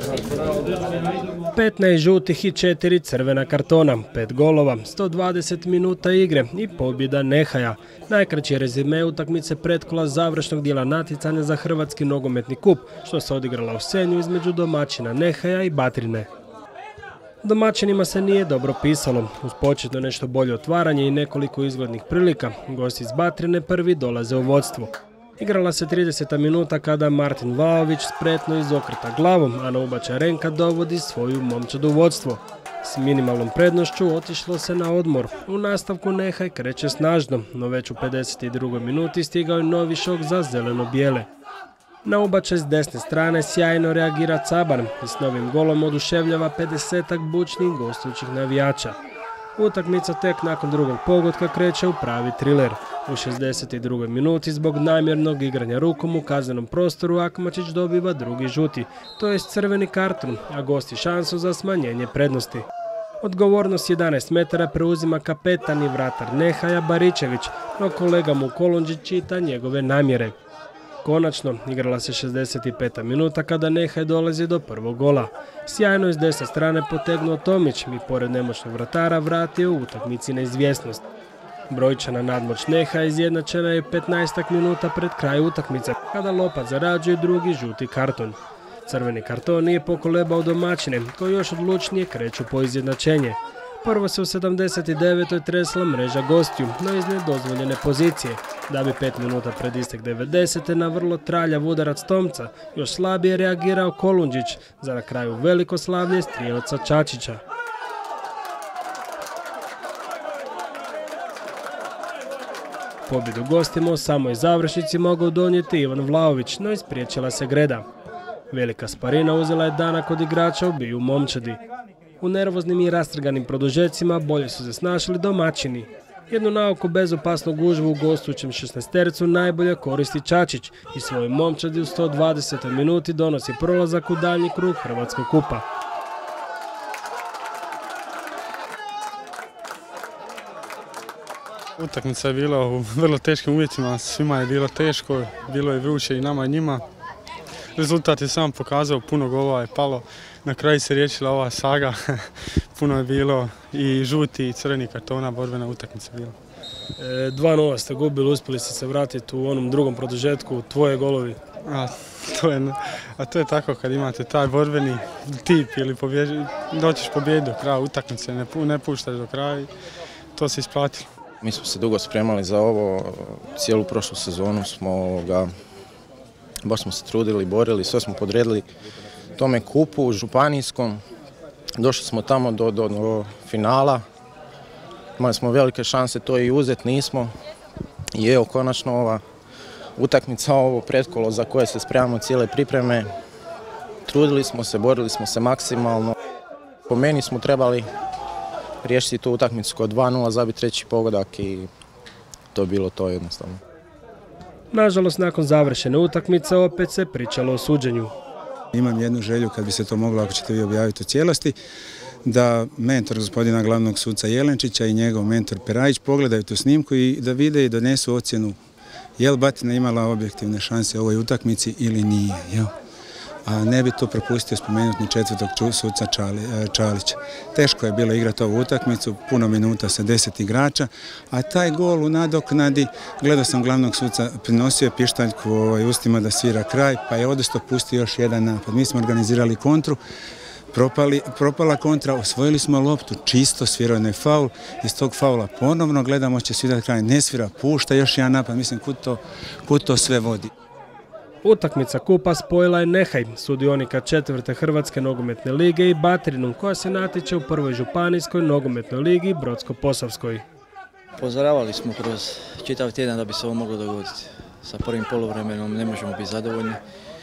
15 žutih i 4 crvena kartona, 5 golova, 120 minuta igre i pobjeda Nehaja. Najkraći rezime utakmice pretkola završnog dijela natjecanja za Hrvatski nogometni kup, što se odigrala u Senju između domaćina Nehaja i Batrine. Domaćinima se nije dobro pisalo. Uz početno nešto bolje otvaranje i nekoliko izglednih prilika, gosti iz Batrine prvi dolaze u vodstvo. Igrala se 30. minuta kada Martin Vlaović spretno izokreta glavom, a na ubačaj Renka dovodi svoju momčad u vodstvo. S minimalnom prednošću otišlo se na odmor. U nastavku Nehaj kreće snažno, no već u 52. minuti stigao je novi šok za zeleno-bijele. Na ubačaj s desne strane sjajno reagira Caban i s novim golom oduševljava 50-ak bučnih gostujućih navijača. Utakmica tek nakon drugog pogotka kreće u pravi triler. U 62. minuti zbog namjernog igranja rukom u kaznenom prostoru Akmačić dobiva drugi žuti, to jest crveni karton, a gosti šansu za smanjenje prednosti. Odgovornost 11 metara preuzima kapetan i vratar Nehaja Baričević, no kolega mu Kolundžić čita njegove namjere. Konačno, igrala se 65. minuta kada Nehaj dolazi do prvog gola. Sjajno iz desne strane potegnuo Tomić i pored nemoćnog vratara vratio u utakmici neizvjesnost. Brojčana nadmoć Nehaja izjednačena je 15 minuta pred kraj utakmice, kada Lopac zarađuje drugi žuti karton. Crveni karton nije pokolebao domaćine, koji još odlučnije kreću po izjednačenje. Prvo se u 79. tresla mreža gostiju, no iz nedozvoljene pozicije, da bi 5 minuta pred istek 90. na vrlo traljav udarac Tomca još slabije reagirao Kolundžić, za na kraju veliko slavlje strijelca Čačića. Pobjedu gostima u samoj završnici mogao donijeti Ivan Vlaović, no ispriječila se greda. Velika sparina uzela je danak od igrača obiju momčadi. U nervoznim i rastrganim produžecima bolje su se snašli domaćini. Jednu naoko bezopasnu gužvu u gostujućem 16-tercu najbolje koristi Čačić i svojoj momčadi u 120. minuti donosi prolazak u daljnji krug Hrvatskog kupa. Utakmica je bila u vrlo teškim uvjetima, svima je bilo teško, bilo je vruće i nama i njima. Rezultat je sam pokazao, puno golova je palo, na kraju se riješila ova saga, puno je bilo i žuti i crveni kartona, borbena utakmica bila. 2:0 ste gubili, uspjeli ste se vratiti u onom drugom produžetku, tvoje golovi. To je tako kad imate taj borbeni tip ili doćiš pobjedi do kraja utakmice, ne puštaš do kraja i to se isplatilo. Mi smo se dugo spremali za ovo, cijelu prošlu sezonu baš smo se trudili, borili, sve smo podredili tome kupu županijskom. Došli smo tamo do finala, imali smo velike šanse to i uzeti, nismo. I evo konačno ova utakmica, ovo pretkolo za koje se spremamo cijele pripreme. Trudili smo se, borili smo se maksimalno. Po meni smo trebali riješiti tu utakmicu kod 2:0, zabiti treći pogodak i to je bilo to jednostavno. Nažalost, nakon završene utakmice opet se pričalo o suđenju. Imam jednu želju, kad bi se to moglo, ako ćete vi objaviti u cijelosti, da mentor gospodina glavnog suca Jelenčića i njegov mentor Perajić pogledaju tu snimku i da vide i donesu ocjenu je li Batina imala objektivne šanse u ovoj utakmici ili nije. A ne bi to propustio spomenuti ni četvrtog suca Čalića. Teško je bilo igrati ovu utakmicu, puno minuta sa 10 igrača, a taj gol u nadoknadi, gledao sam glavnog suca, prinosio je pištaljku ustima da svira kraj, pa je odnosno pustio još jedan napad. Mi smo organizirali kontru, propala kontra, osvojili smo loptu, čisto svirao je faul, iz tog faula ponovno gledamo će svirati kraj, ne svira, pušta još jedan napad, mislim kud to sve vodi. Utakmica kupa spojila je Nehaj, sudionika 4. Hrvatske nogometne lige i Batrinu, koja se natječe u prvoj županijskoj nogometnoj ligi Brodsko-Posavskoj. Upozoravali smo kroz čitav tjedan da bi se ovo moglo dogoditi. Sa prvim poluvremenom ne možemo biti zadovoljni.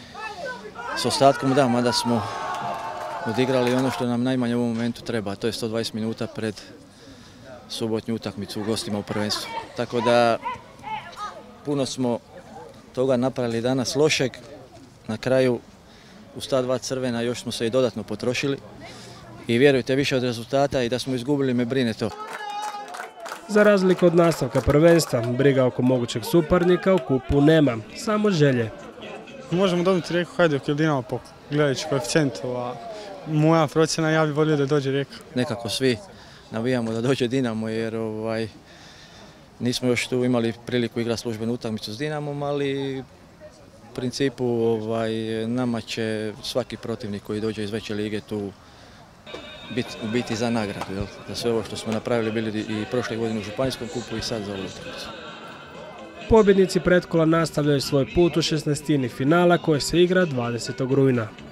S ostatkom da, mada smo odigrali ono što nam najmanje u ovom momentu treba, to je 120 minuta pred subotnju utakmicu u gostima u prvenstvu. Tako da puno smo toga napravili danas lošeg, na kraju uz ta 2 crvena još smo se i dodatno potrošili i vjerujte, više od rezultata i da smo izgubili me brine to. Za razliku od nastavka prvenstva, briga oko mogućeg suparnika u kupu nema, samo želje. možemo dobiti Rijeku Hajduk ili Dinamo gledajući koeficijent. Moja procjena, ja bih volio da dođe Rijeka. Nekako svi navijamo da dođe Dinamo jer nismo još tu imali priliku igrati službenu utakmicu s Dinamom, ali u principu nama će svaki protivnik koji dođe iz veće lige tu biti za nagradu. Jel? Za sve ovo što smo napravili bili i prošle godine u Županijskom kupu i sad za ovu utakmicu. Pobjednici pretkola nastavljaju svoj put u 16. finala koji se igra 20. rujna.